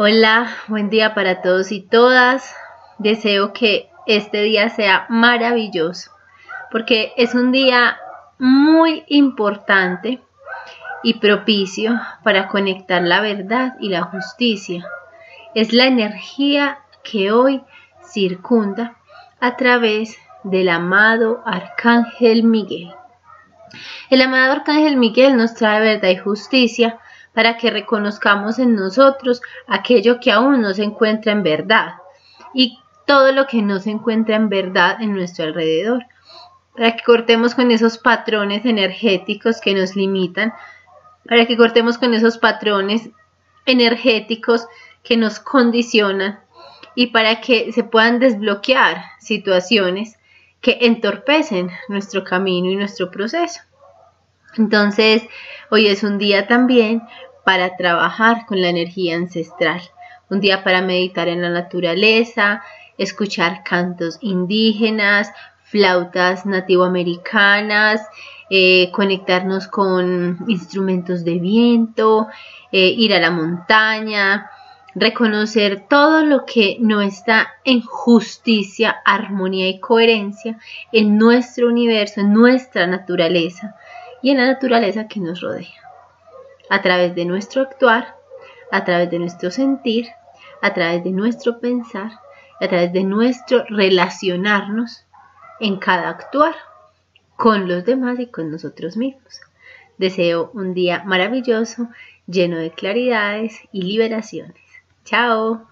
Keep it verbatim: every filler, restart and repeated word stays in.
Hola, buen día para todos y todas. Deseo que este día sea maravilloso porque es un día muy importante y propicio para conectar la verdad y la justicia. Es la energía que hoy circunda a través del amado Arcángel Miguel. El amado Arcángel Miguel nos trae verdad y justicia para que reconozcamos en nosotros aquello que aún no se encuentra en verdad y todo lo que no se encuentra en verdad en nuestro alrededor, para que cortemos con esos patrones energéticos que nos limitan, para que cortemos con esos patrones energéticos que nos condicionan y para que se puedan desbloquear situaciones que entorpecen nuestro camino y nuestro proceso. Entonces, hoy es un día también para trabajar con la energía ancestral, un día para meditar en la naturaleza, escuchar cantos indígenas, flautas nativoamericanas, eh, conectarnos con instrumentos de viento, eh, ir a la montaña, reconocer todo lo que no está en justicia, armonía y coherencia en nuestro universo, en nuestra naturaleza y en la naturaleza que nos rodea, a través de nuestro actuar, a través de nuestro sentir, a través de nuestro pensar, a través de nuestro relacionarnos en cada actuar con los demás y con nosotros mismos. Deseo un día maravilloso, lleno de claridades y liberaciones. Chao.